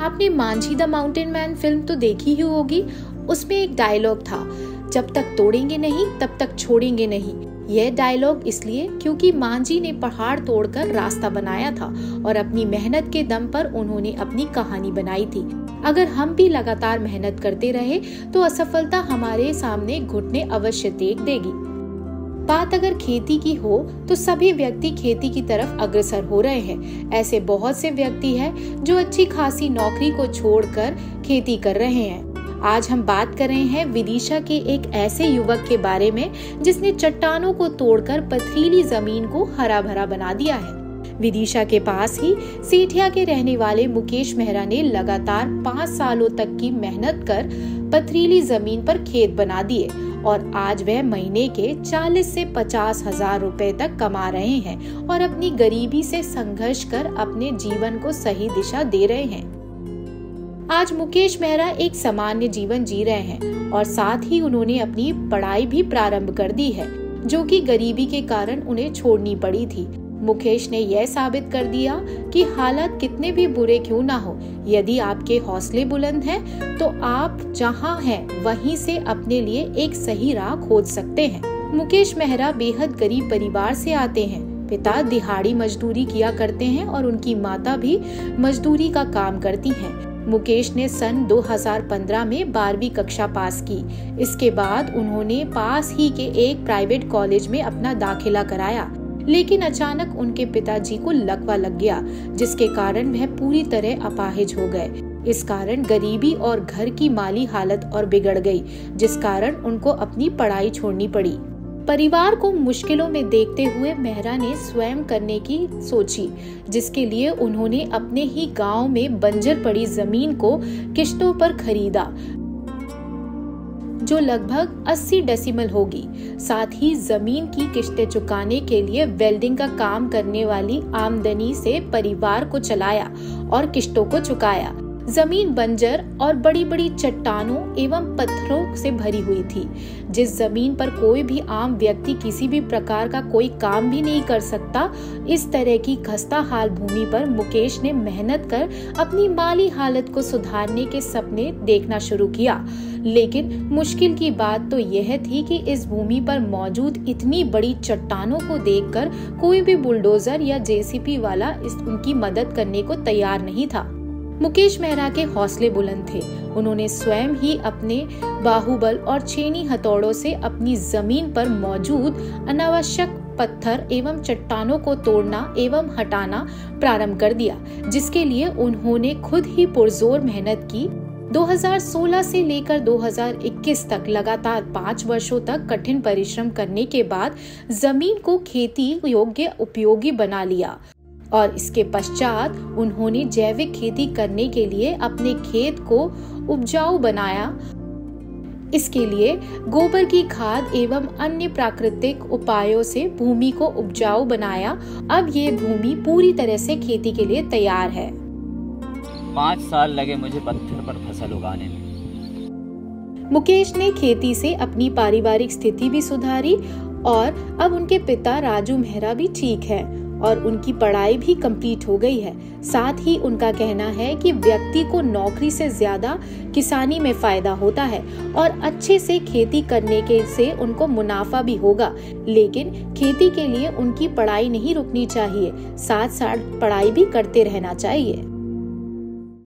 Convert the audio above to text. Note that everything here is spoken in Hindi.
आपने Manjhi the mountain man film तो देखी ही होगी। उसमें एक डायलॉग था, जब तक तोड़ेंगे नहीं तब तक छोड़ेंगे नहीं। यह डायलॉग इसलिए क्योंकि मांझी ने पहाड़ तोड़कर रास्ता बनाया था और अपनी मेहनत के दम पर उन्होंने अपनी कहानी बनाई थी। अगर हम भी लगातार मेहनत करते रहे तो असफलता हमारे सामने घुटने अवश्य टेक देगी। बात अगर खेती की हो तो सभी व्यक्ति खेती की तरफ अग्रसर हो रहे हैं। ऐसे बहुत से व्यक्ति हैं जो अच्छी खासी नौकरी को छोड़कर खेती कर रहे हैं। आज हम बात कर रहे हैं विदिशा के एक ऐसे युवक के बारे में जिसने चट्टानों को तोड़कर पथरीली जमीन को हरा भरा बना दिया है। विदिशा के पास ही सेठिया के रहने वाले मुकेश मेहरा ने लगातार 5 सालों तक की मेहनत कर पथरीली जमीन पर खेत बना दिए और आज वह महीने के 40 से 50 हजार रुपए तक कमा रहे हैं और अपनी गरीबी से संघर्ष कर अपने जीवन को सही दिशा दे रहे हैं। आज मुकेश मेहरा एक सामान्य जीवन जी रहे हैं और साथ ही उन्होंने अपनी पढ़ाई भी प्रारंभ कर दी है, जो कि गरीबी के कारण उन्हें छोड़नी पड़ी थी। मुकेश ने यह साबित कर दिया कि हालात कितने भी बुरे क्यों ना हो, यदि आपके हौसले बुलंद हैं, तो आप जहां हैं वहीं से अपने लिए एक सही राह खोज सकते हैं। मुकेश मेहरा बेहद गरीब परिवार से आते हैं। पिता दिहाड़ी मजदूरी किया करते हैं और उनकी माता भी मजदूरी का काम करती हैं। मुकेश ने सन 2015 में 12वीं कक्षा पास की। इसके बाद उन्होंने पास ही के एक प्राइवेट कॉलेज में अपना दाखिला कराया, लेकिन अचानक उनके पिताजी को लकवा लग गया, जिसके कारण वह पूरी तरह अपाहिज हो गए। इस कारण गरीबी और घर की माली हालत और बिगड़ गई, जिस कारण उनको अपनी पढ़ाई छोड़नी पड़ी। परिवार को मुश्किलों में देखते हुए मेहरा ने स्वयं करने की सोची, जिसके लिए उन्होंने अपने ही गांव में बंजर पड़ी जमीन को किश्तों पर खरीदा, जो लगभग 80 डेसिमल होगी। साथ ही जमीन की किश्तें चुकाने के लिए वेल्डिंग का काम करने वाली आमदनी से परिवार को चलाया और किश्तों को चुकाया। जमीन बंजर और बड़ी बड़ी चट्टानों एवं पत्थरों से भरी हुई थी, जिस जमीन पर कोई भी आम व्यक्ति किसी भी प्रकार का कोई काम भी नहीं कर सकता। इस तरह की खस्ताहाल भूमि पर मुकेश ने मेहनत कर अपनी माली हालत को सुधारने के सपने देखना शुरू किया। लेकिन मुश्किल की बात तो यह थी कि इस भूमि पर मौजूद इतनी बड़ी चट्टानों को देखकर कोई भी बुलडोजर या जेसीबी वाला उनकी मदद करने को तैयार नहीं था। मुकेश मेहरा के हौसले बुलंद थे। उन्होंने स्वयं ही अपने बाहुबल और छेनी हथौड़ों से अपनी जमीन पर मौजूद अनावश्यक पत्थर एवं चट्टानों को तोड़ना एवं हटाना प्रारंभ कर दिया, जिसके लिए उन्होंने खुद ही पुरजोर मेहनत की। 2016 से लेकर 2021 तक लगातार 5 वर्षों तक कठिन परिश्रम करने के बाद जमीन को खेती योग्य उपयोगी बना लिया और इसके पश्चात उन्होंने जैविक खेती करने के लिए अपने खेत को उपजाऊ बनाया। इसके लिए गोबर की खाद एवं अन्य प्राकृतिक उपायों से भूमि को उपजाऊ बनाया। अब ये भूमि पूरी तरह से खेती के लिए तैयार है। 5 साल लगे मुझे पत्थर पर फसल उगाने में। मुकेश ने खेती से अपनी पारिवारिक स्थिति भी सुधारी और अब उनके पिता राजू मेहरा भी ठीक है और उनकी पढ़ाई भी कंप्लीट हो गई है। साथ ही उनका कहना है कि व्यक्ति को नौकरी से ज्यादा किसानी में फायदा होता है और अच्छे से खेती करने के से उनको मुनाफा भी होगा। लेकिन खेती के लिए उनकी पढ़ाई नहीं रुकनी चाहिए, साथ साथ पढ़ाई भी करते रहना चाहिए।